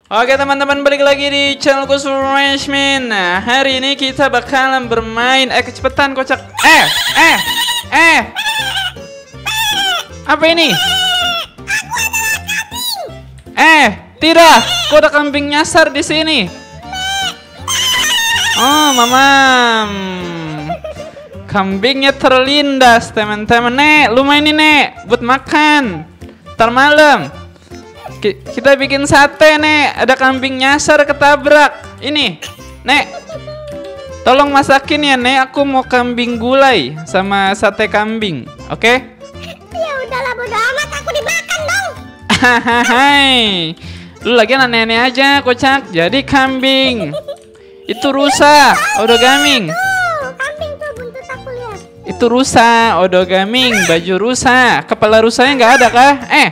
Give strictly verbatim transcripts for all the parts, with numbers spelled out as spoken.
Oke teman-teman, balik lagi di channelku Surashmin. Nah, hari ini kita bakalan bermain. Eh, kecepatan kocak. Eh, eh, eh. Apa ini? Eh, tidak. Kok ada kambing nyasar di sini? Oh, mamam. Kambingnya terlindas, teman-teman. Nek, lumayan nih, Nek, buat makan. Ntar malam kita bikin sate, Nek. Ada kambing nyasar ketabrak. Ini, Nek, tolong masakin ya, Nek. Aku mau kambing gulai sama sate kambing. Oke? Okay? Ya udahlah, bodo amat, aku dimakan dong. Hai, lu lagi aneh-aneh aja, kocak. Jadi kambing itu rusa, odogaming. Tuh, kambing tuh buntut aku lihat. Itu rusa, odogaming, baju rusa. Kepala rusanya nggak ada kah? Eh.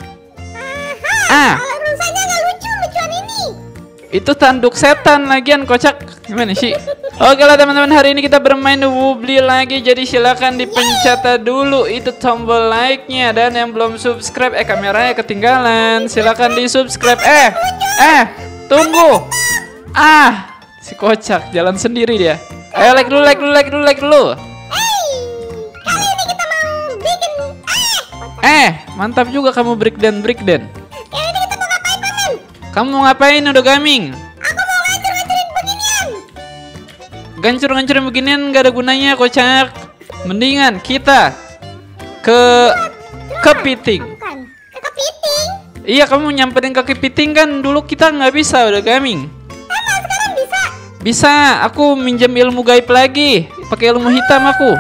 Ah, kalau rusanya nggak lucu, lucuan ini. Itu tanduk setan lagian, kocak. Gimana sih? Oke lah teman-teman, hari ini kita bermain Wobbly lagi. Jadi silakan dipencet dulu itu tombol like-nya. Dan yang belum subscribe, eh kameranya ketinggalan, silakan di subscribe. Eh, eh, tunggu. Ah, si kocak jalan sendiri dia. Ayo like dulu, like dulu, like dulu, like dulu. Hey, kali ini kita mau bikin eh. Eh, mantap juga kamu breakdown breakdown. Kali ini kita mau ngapain, Paman? Kamu mau ngapain, odogaming? Aku mau ngancur-ngancurin beginian. Gancur-gancurin beginian gak ada gunanya, kocak. Mendingan kita ke kepiting. Bukan, ke kepiting. Iya, kamu nyamperin ke kepiting kan dulu kita nggak bisa, odogaming. Emang sekarang bisa? Bisa, aku minjem ilmu gaib lagi. Pakai ilmu hitam aku.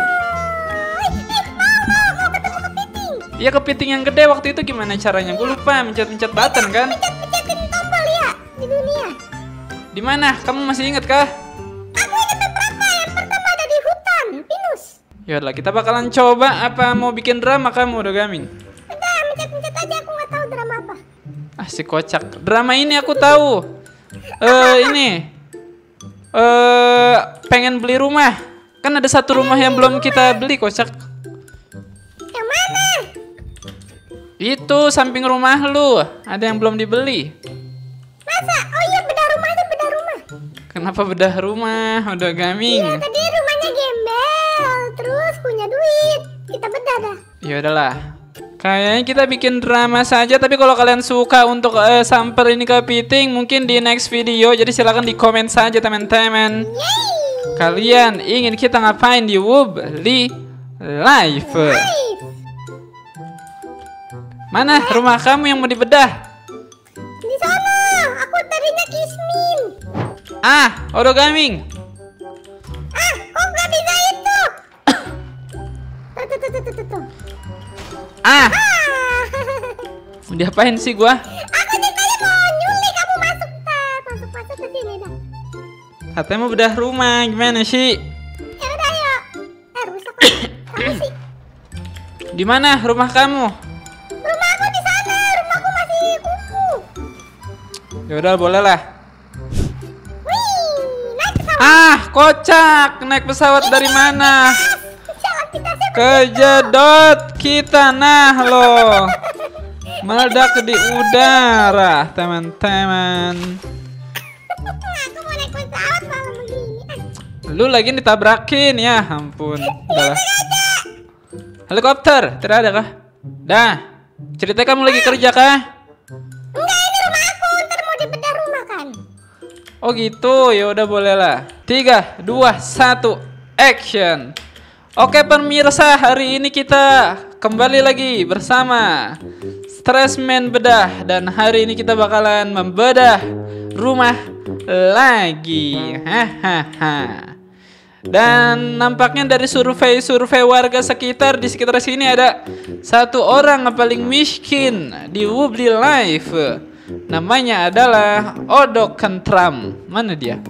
Iya, kepiting yang gede waktu itu gimana caranya? Gue lupa, mencet-mencet button kan? Pencet-pencetin tombol ya di dunia. Di mana? Kamu masih ingat kah? Aku ingat beberapa. Yang pertama ada di hutan, pinus. Yaudah, kita bakalan coba. Apa mau bikin drama kamu, odogaming? Udah, mencet-mencet aja, aku nggak tahu drama apa. Ah, si kocak. Drama ini aku tahu. Eh, ini. Eh, pengen beli rumah. Kan ada satu rumah yang belum kita beli, kocak. Yang mana? Itu samping rumah lu. Ada yang belum dibeli. Masa? Oh iya, bedah rumah itu bedah rumah. Kenapa bedah rumah, odogaming? Iya, tadi rumahnya gembel, terus punya duit. Kita bedah dah. Ya udahlah. Kayaknya kita bikin drama saja. Tapi kalau kalian suka untuk uh, samper ini kepiting, mungkin di next video. Jadi silahkan di komen saja, teman-teman. Yeay. Kalian ingin kita ngapain di Wobbly Live? Nice. Mana rumah kamu yang mau dibedah? Di sana, aku tadinya Kismin. Ah, odogaming. Ah, kok nggak bisa itu? Tuh, tuh, tuh, tuh, tuh, tuh. Ah, Ah. mau diapain sih gua? Aku ceritanya mau nyulik, kamu masuk, tar. Masuk, masuk ke sini dah. Katanya mau bedah rumah, gimana sih? Ya udah, yuk. Eh, rusak kok. Kamu sih. Di mana rumah kamu? Rumahku di sana, rumahku masih kumuh. Ya udah, boleh lah. Wih, naik pesawat. Ah, kocak, naik pesawat dari mana? Jangan kita siapa? Kejedot kita, nah loh. Meledak di udara, teman-teman. Aku mau naik pesawat malam begini. Lu lagi ditabrakin, ya ampun. Udah lah. Helikopter, tidak ada kah? Dah, ceritanya kamu lagi kerja kah? Enggak, ini rumah aku, ntar mau dibedah rumah kan. Oh gitu, ya udah boleh lah. Tiga, dua, satu, action. Oke pemirsa, hari ini kita kembali lagi bersama Stressman Bedah. Dan hari ini kita bakalan membedah rumah lagi. Hahaha. Dan nampaknya dari survei-survei warga sekitar, di sekitar sini ada satu orang yang paling miskin di Wobbly Live. Namanya adalah Odo Kentram. Mana dia?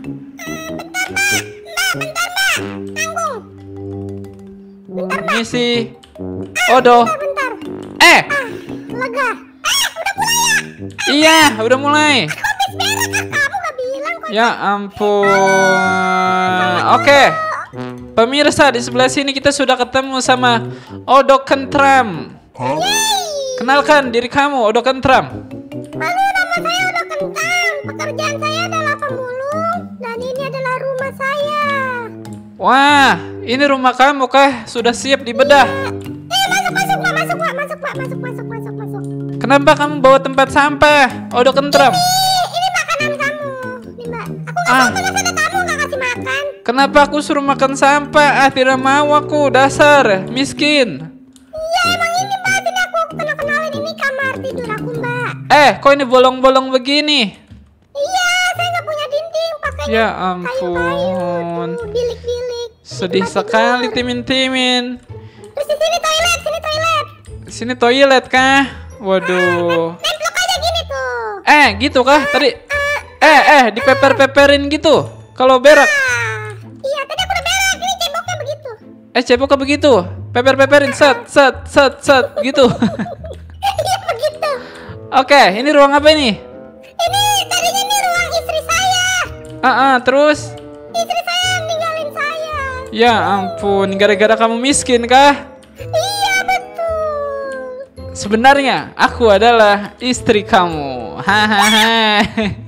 Ini si Odo. Bentar, Eh, lega. iya, udah mulai. Habis beres, ah, kamu gak bilang kok. Ya ampun. Oke. Pemirsa, di sebelah sini kita sudah ketemu sama Odo Kentram. Kenalkan diri kamu, Odo Kentram. Halo, nama saya Odo Kentram. pekerjaan saya adalah pemulung dan ini adalah rumah saya. Wah, ini rumah kamu kah? Sudah siap dibedah. Eh, masuk, masuk, Pak, masuk, Pak, masuk, Pak, masuk, masuk, masuk, masuk. Kenapa kamu bawa tempat sampah? Oh, udah kentram. Ini, ini makanan kamu. Nih, Mbak. Aku nggak Ah. mau makan, ada tamu nggak kasih makan. Kenapa aku suruh makan sampah? Ah, tidak mau aku, dasar miskin. Iya, emang ini, Mbak. Ini aku kenal-kenalin, ini kamar tidur aku, Mbak. Eh, kok ini bolong-bolong begini? Iya, saya nggak punya dinding, pakainya Ya kayu-kayu ampun. tuh, bilik-bilik. Sedih Tempat sekali, tidur. Timin-Timin. Terus di sini toilet, sini toilet. Sini toilet kah? Waduh. Nemplok aja gini tuh. Eh, gitu kah tadi? Eh, eh, dipeper-peperin gitu. Kalau berak. Ah, iya, tadi aku udah berak. Ini ceboknya begitu. Eh, ceboknya begitu. Peper-peperin, set, set, set, set, gitu. Iya, begitu. Oke, ini ruang apa ini? Ini tadinya ini ruang istri saya. Ah, ah, terus? Istri saya ninggalin saya. Ya ampun, gara-gara kamu miskin kah? Iya, betul. Sebenarnya aku adalah istri kamu. Hahaha.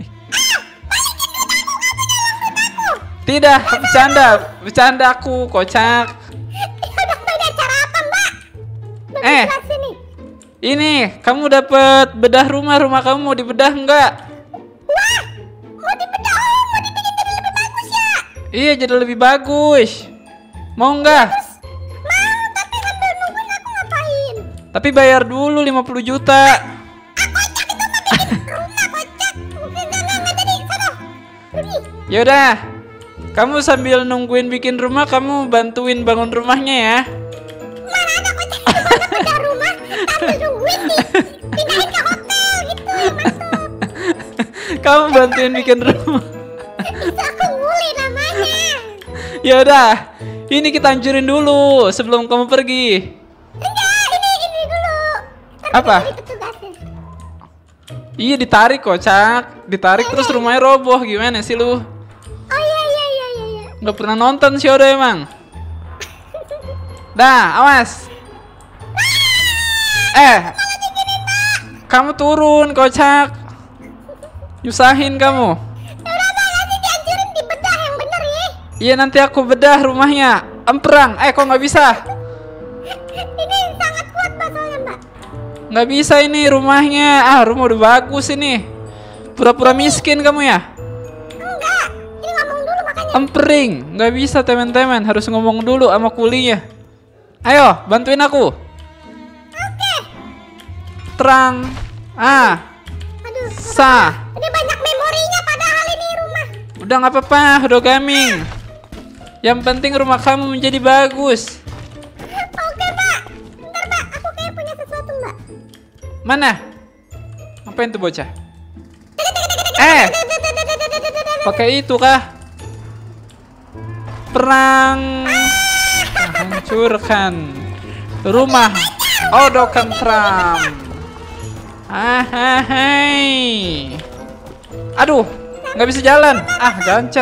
Tidak, bercanda, bercanda aku, kocak. Udah beda cara apa, Mbak? Udah Eh. jelasin nih. Ini, kamu dapat bedah rumah, rumah kamu mau dibedah enggak? Wah, mau dibedah, oh, mau dibikin jadi lebih bagus ya? Iya, jadi lebih bagus. Mau enggak? Mau, tapi sambil nungguin aku ngapain? Tapi bayar dulu lima puluh juta. Rumah kocak. Enggak, enggak, enggak jadi. Sana, pergi. Yaudah, kamu sambil nungguin bikin rumah, kamu bantuin bangun rumahnya ya. Mana ada kocak itu mana bedah rumah sambil nungguin nih. Pindahin ke hotel gitu, mantap. Kamu bantuin bikin rumah. Itu aku nguli namanya. Yaudah, ini kita hancurin dulu sebelum kamu pergi. Enggak, ini ini dulu. Ntar Apa? kita cari petugasnya. Iya, ditarik kocak, ditarik terus rumahnya roboh. Gimana sih lu? Oh iya iya iya iya iya. Nggak pernah nonton sih udah emang. Dah, awas. Eh, kamu turun kocak. Nyusahin kamu. Ya udah Mbak, nanti dihancurin dibedah yang bener ya. Iya, nanti aku bedah rumahnya. Emperang. Eh, kok nggak bisa? Ini sangat kuat Mbak soalnya Mbak. Nggak bisa ini rumahnya. Ah, rumah udah bagus ini. Pura-pura miskin kamu ya? Enggak, ini ngomong dulu makanya. Empering. Nggak bisa teman-teman. Harus ngomong dulu sama kulinya. Ayo, bantuin aku. Oke. Terang. Ah, Aduh, sah. ini banyak memorinya padahal ini rumah. Udah nggak apa-apa, udah gaming. Yang penting rumah kamu menjadi bagus. Oke Mbak. Bentar Mbak, aku kayak punya sesuatu Mbak. Mana? Ngapain tuh bocah? Eh, pakai itu kah? Perang. Hancurkan rumah Odo Kentram. Ah, ah, hai. Aduh, nggak bisa jalan. Ah, gancet.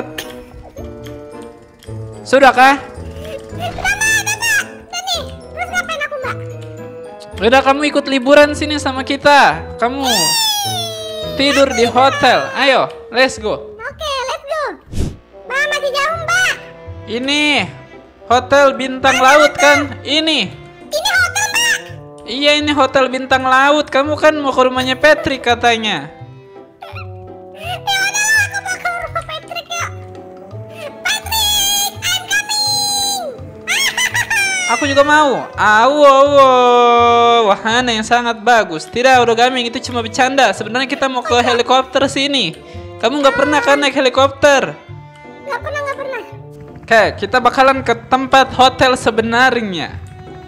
Sudah kah? Udah Mbak, udah Mbak. Udah nih, terus ngapain aku Mbak? Udah, kamu ikut liburan sini sama kita. Kamu tidur di hotel. Ayo, let's go. Oke, let's go. Mbak, masih jauh Mbak. Ini hotel bintang laut kan? Ini. Ini hotel Mbak. Iya, ini hotel bintang laut. Kamu kan mau ke rumahnya Patrick katanya. Ya udah, aku mau ke rumah Patrick ya. Patrick, I'm coming. Aku juga mau. Awo, awo. Wahana yang sangat bagus. Tidak, udah gaming, itu cuma bercanda. Sebenarnya kita mau ke helikopter sini. Kamu nggak pernah kan naik helikopter? Gak pernah, gak pernah. Oke, kita bakalan ke tempat hotel sebenarnya.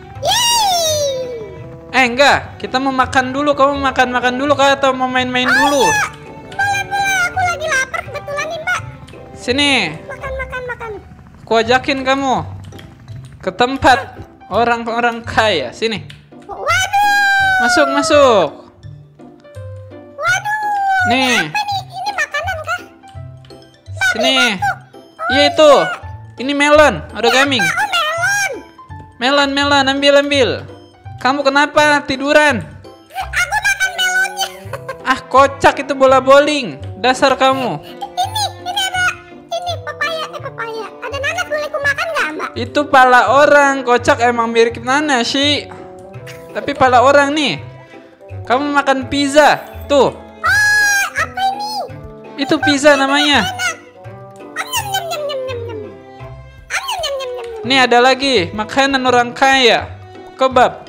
Yeay. Eh, enggak. Kita mau makan dulu. Kamu makan-makan dulu kah atau mau main-main dulu? Boleh, boleh. Aku lagi lapar kebetulan nih Mbak. Sini, Makan, makan, makan. aku ajakin kamu ke tempat orang-orang kaya. Sini, Waduh, masuk, masuk. waduh. Nih, Apa nih? Ini makanan kah? sini. Iya itu. Ini melon. Ada gaming. Oh, melon. Melon, melon. Ambil, ambil. Kamu kenapa tiduran? Aku makan melonnya. Ah, kocak itu bola bowling. Dasar kamu. Ini, ini ada, ini pepaya, eh pepaya. Ada nanas, boleh ku makan nggak, Mbak? Itu pala orang, kocak emang mirip nanas sih. Tapi pala orang nih. Kamu makan pizza, tuh. Oh, apa ini? Itu pizza namanya. Om nyam nyam nyam nyam nyam nyam. Om nyam nyam nyam nyam. Nih ada lagi, makanan orang kaya. Kebab.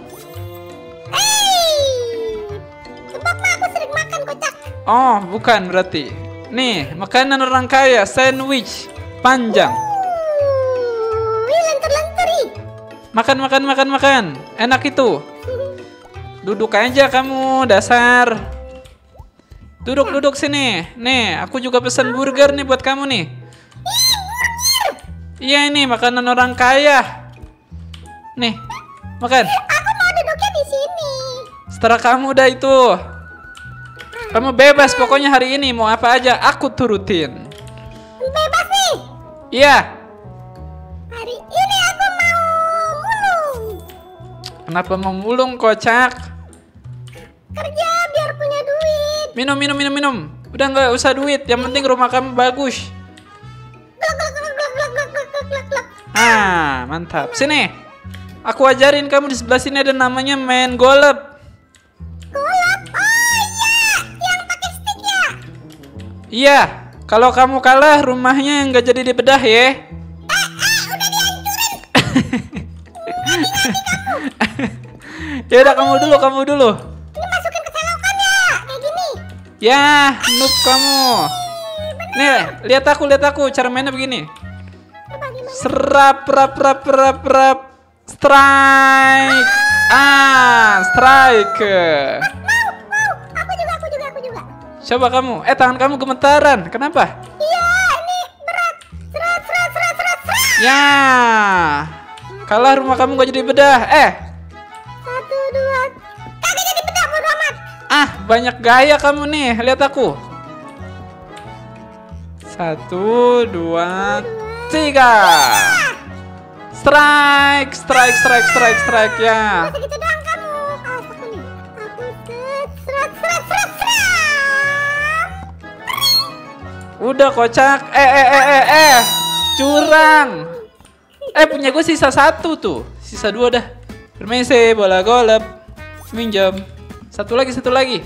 Hey, kebab mah aku sering makan, kocak. Oh, bukan berarti. Nih, makanan orang kaya, sandwich panjang. Uh, wih, lentur-lenturi. Makan, makan, makan, makan. Enak itu. Duduk aja kamu, dasar. Duduk, duduk sini. Nih, aku juga pesan burger nih buat kamu nih. Iya ini makanan orang kaya. Nih, makan. Aku mau duduknya di sini. Setelah kamu udah itu. Kamu bebas pokoknya hari ini mau apa aja aku turutin. Bebas nih. Iya. Hari ini aku mau mulung. Kenapa mau mulung, kocak? Kerja biar punya duit. Minum, minum, minum, minum. Udah nggak usah duit. Yang penting rumah kamu bagus. Glok glok glok glok glok glok glok glok glok glok. Ah, mantap. Sini. Aku ajarin kamu di sebelah sini ada namanya main golep. Golap. Oh iya, yang pakai stick ya. Iya. Kalau kamu kalah rumahnya nggak jadi dibedah ya. Eh, eh, udah dihancurin. Ya udah kamu dulu, kamu dulu. Ini masukin ke selokan ya, kayak gini. Ya, noob kamu. Nih, lihat aku, lihat aku. Cara mainnya begini. Coba gimana? Serap, rap, rap, rap, rap. Strike. Ah, strike. Mau, mau. Aku juga, aku juga, aku juga. Coba kamu. Eh, tangan kamu gemetaran. Kenapa? Iya, ini berat. Serat, serat, serat, serat, serat. Ya. Kalah rumah kamu gak jadi bedah. Eh. Satu, dua. Kagak jadi bedah, bodo amat. Ah, banyak gaya kamu nih. Lihat aku. Satu, dua, tiga. Strike, strike, strike, strike, strike ya. Masa gitu doang kamu. Awas aku nih. Aku set, serat, serat, serat, serat. Udah kocak. Eh, eh, eh, eh, eh. Curang. Eh, punya gue sisa satu tuh. Sisa dua dah. Permisi, bola golep. Minjam. Satu lagi, satu lagi.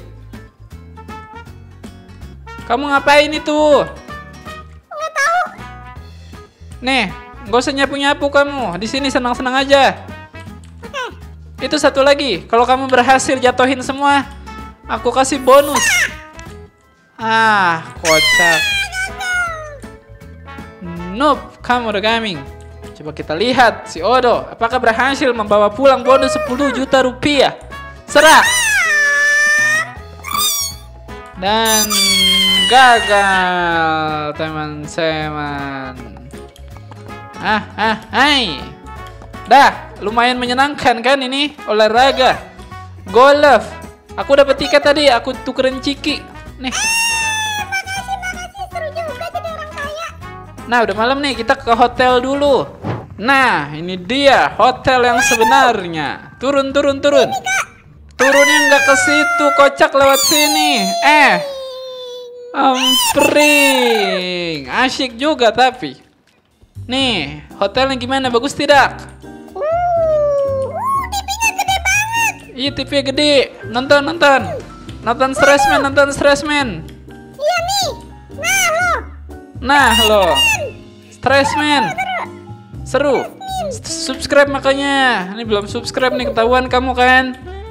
Kamu ngapain itu? Nggak tahu. Nih, nggak usah nyapu-nyapu kamu. Di sini senang-senang aja. Oke. Itu satu lagi. Kalau kamu berhasil jatuhin semua, aku kasih bonus. Ah, kocak. Noob, kamu udah gaming. Coba kita lihat si Odo. Apakah berhasil membawa pulang bonus sepuluh juta rupiah? Serah. Dan gagal, teman-teman. Ah, ah, hai. Dah, lumayan menyenangkan kan ini olahraga. Golf. Aku dapat tiket tadi, aku tukerin ciki. Nih. Makasih, makasih. Seru juga jadi orang kaya. Nah, udah malam nih, kita ke hotel dulu. Nah, ini dia hotel yang sebenarnya. Turun, turun, turun. Turunnya nggak ke situ, kocak lewat sini. Eh, ampring. Asyik juga tapi. Nih, hotelnya gimana? Bagus tidak? Uh, uh, T V-nya gede banget. Iya, T V gede. Nonton, nonton. Nonton Stressman, nonton Stressman. Iya nih. Nah lo. Nah, lo. Stressman. Seru. S- Subscribe makanya. Ini belum subscribe nih, ketahuan kamu kan.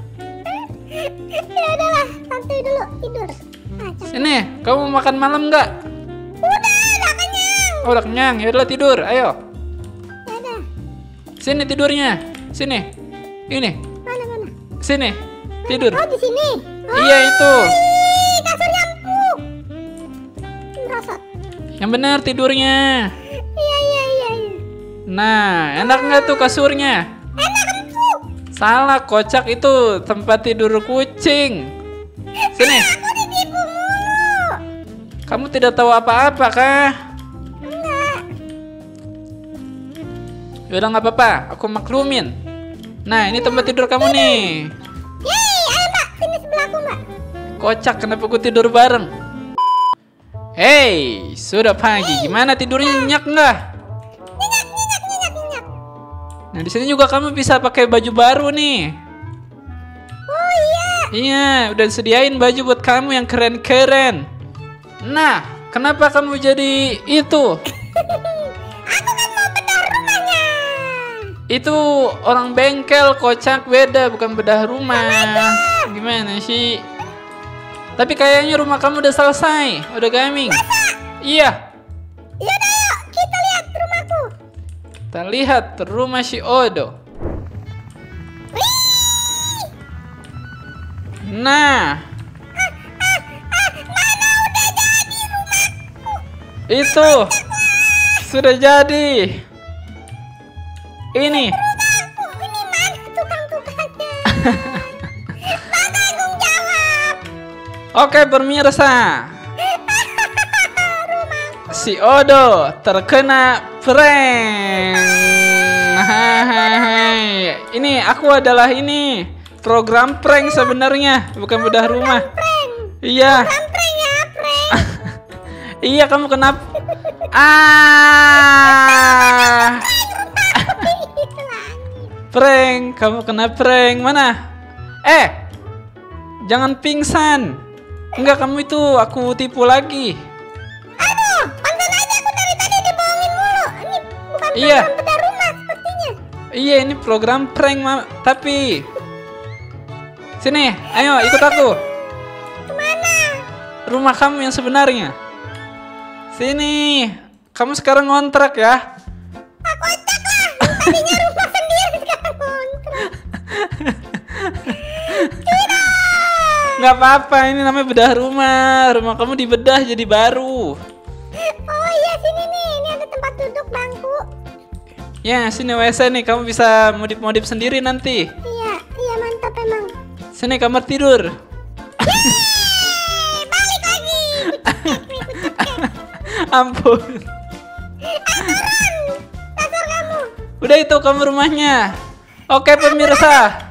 Ya udahlah, santai dulu tidur. Nah, Sini, kamu makan malam nggak? udah, udah kenyang. Oh, udah kenyang. Ya udah tidur. Ayo. Ya udah. Sini tidurnya. Sini. Ini. Mana mana? Sini. Tidur. Oh di sini. Oh, Iya itu. ih, kasurnya empuk. Merosot. Yang benar tidurnya. Iya iya iya. iya. Nah, enak nggak tuh kasurnya? Enak empuk. Salah, kocak itu tempat tidur kucing. Sini. Aku ditipu mulu. Kamu tidak tahu apa-apa kah? Enggak. Yaudah nggak apa-apa, aku maklumin. Nah, ini tempat tidur kamu nih. Yeay, ayo mbak, sini sebelah aku mbak. Kocak, kenapa aku tidur bareng? Hei, sudah pagi. Gimana tidurnya, nyenyak nggak? Nyenyak, nyenyak, nyenyak, nyenyak. Nah, di sini juga kamu bisa pakai baju baru nih. Oh iya. Iya, udah sediain baju buat kamu yang keren-keren. Nah, kenapa kamu jadi itu? Aku kan mau bedah rumahnya. Itu orang bengkel, kocak, beda, bukan bedah rumah. Gimana sih? Tapi kayaknya rumah kamu udah selesai, udah gaming. Iya. Yaudah yuk, kita lihat rumahku. Kita lihat rumah si Odo. Wih, Nah, itu sudah jadi. Ini. rumahku. Ini mana tukang-tukangnya? Tanggung jawab. Oke pemirsa, si Odo terkena prank. Hai, ini aku adalah ini program prank sebenarnya, bukan bedah rumah. Prank. Iya, Prank ya, prank. iya kamu kenapa? Ah, prank, kamu kena prank mana? Eh, jangan pingsan. Enggak, kamu itu aku tipu lagi. Aduh, pantas aja aku dari tadi dibohongin mulu. Ini bukan Iya. program bedah rumah sepertinya. Iya, ini program prank, Ma. Tapi sini, ayo ikut aku. Kemana? Rumah kamu yang sebenarnya. Sini. Kamu sekarang ngontrak ya. Aku acak lah. Tadinya rumah sendiri sekarang kontrak. Nggak apa-apa, ini namanya bedah rumah. Rumah kamu dibedah jadi baru. Oh iya, sini nih. Ini ada tempat duduk, bangku. Ya, sini W C nih. Kamu bisa modif-modif sendiri nanti. Iya, iya mantap emang. Sini kamar tidur. Yeay, balik lagi. Ampun. Dasar kamu. Udah itu kamu rumahnya. Oke pemirsa,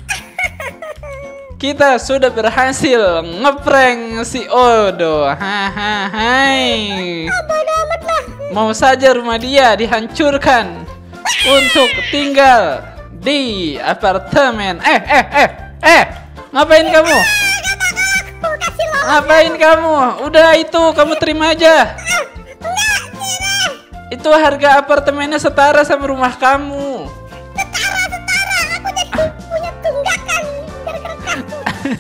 kita sudah berhasil ngeprank si Odo. Hahaha. Ah, bodo amat lah. Mau saja rumah dia dihancurkan untuk tinggal di apartemen. Eh eh eh eh, ngapain kamu? Aku kasih lo. Ngapain kamu? Udah itu kamu terima aja. Enggak, sini. Itu harga apartemennya setara sama rumah kamu. Setara, setara. Aku jadi punya tunggakan gara-gara kamu.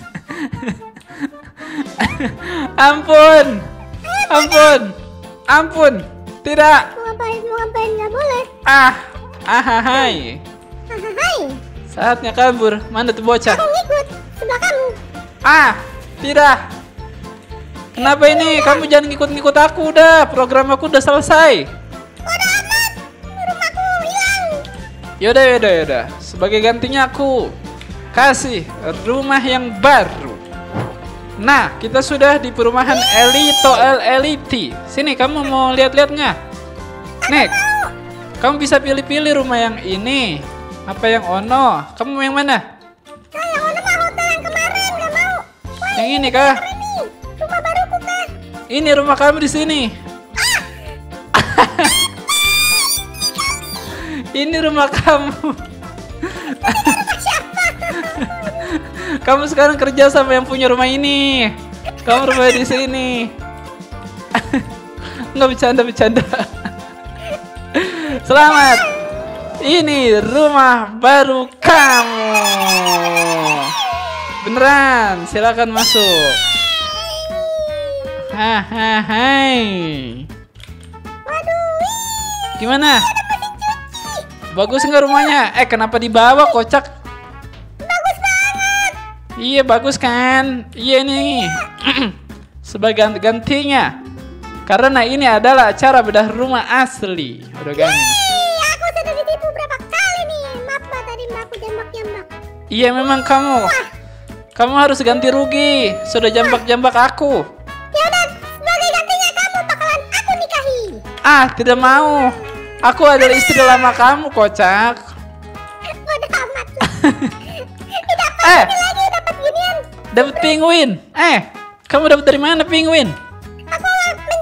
Ampun, ampun, ampun. Tidak. Mau ngapain, mau ngapain, nggak boleh. Ah, ahahai. Hai, Saatnya kabur. Mana tuh bocah? aku ngikut sebelah kamu. Ah, tidak. Kenapa ini? Kamu jangan ngikut-ngikut aku udah. Program aku udah selesai. Bodo amat, rumahku hilang. Yaudah, yaudah, yaudah. Sebagai gantinya aku kasih rumah yang baru. Nah, kita sudah di perumahan Elito El Eliti. Sini, kamu mau lihat-lihat nggak? Nek, kamu bisa pilih-pilih rumah yang ini. Apa yang Ono? Kamu mau yang mana? Nah, yang mana mah hotel yang kemarin nggak mau. Wah, Yang ini kah? ini rumah baruku kah? Ini rumah kamu di sini. Ini rumah kamu. Kamu sekarang kerja sama yang punya rumah ini. Kamu rumah di sini. Nggak bercanda bercanda. Selamat. Ini rumah baru kamu. Beneran, silakan masuk. Hahaha. Waduh, Gimana? Bagus nggak rumahnya? Eh, kenapa dibawa kocak? bagus banget. Iya bagus kan? Iya nih. Sebagai gantinya. Karena ini adalah acara bedah rumah asli. Udah ganti. Ih, aku sudah ditipu berapa kali nih. Maaf mbak, tadi mbak aku jambak-jambak. Iya memang kamu. Kamu harus ganti rugi. Sudah jambak-jambak aku. Ya udah, sebagai gantinya kamu bakalan aku nikahi. Ah, tidak mau. Aku adalah istri lama kamu, kocak. Bodo amat lah. Tidak Eh, lagi dapat ginian. dapat penguin. Eh, kamu dapat dari mana penguin? Aku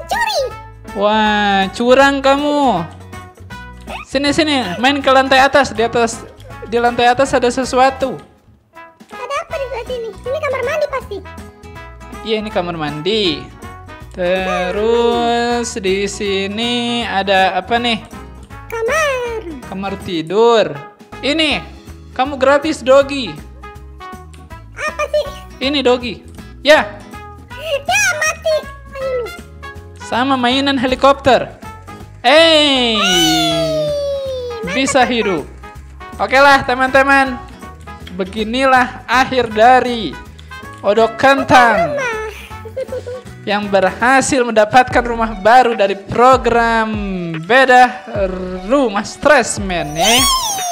Wah, curang kamu. Sini sini, main ke lantai atas. Di atas di lantai atas ada sesuatu. Ada apa di sebelah sini? Ini kamar mandi pasti. Iya, ini kamar mandi. Terus di sini ada apa nih? Kamar. Kamar tidur. Ini, kamu gratis Dogi. Apa sih? Ini Dogi. Ya, Ya mati. Ayo lu. sama mainan helikopter. Eh, bisa hidup. Oke lah teman-teman. Beginilah akhir dari Odok Kentang yang berhasil mendapatkan rumah baru dari program Beda Rumah Stressman ya.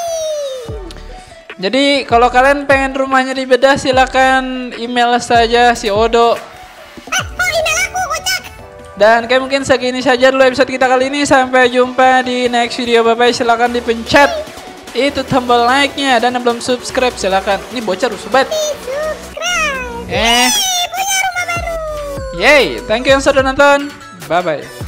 Jadi kalau kalian pengen rumahnya dibedah silakan email saja si Odo. Eh, kok email aku kocak? Dan kayak mungkin segini saja dulu episode kita kali ini. Sampai jumpa di next video. Bye bye. Silakan dipencet itu tombol like-nya, dan yang belum subscribe silakan. Ini bocah rusuh banget. Subscribe. Eh, Yeay, punya rumah baru. yay, thank you yang sudah nonton. Bye bye.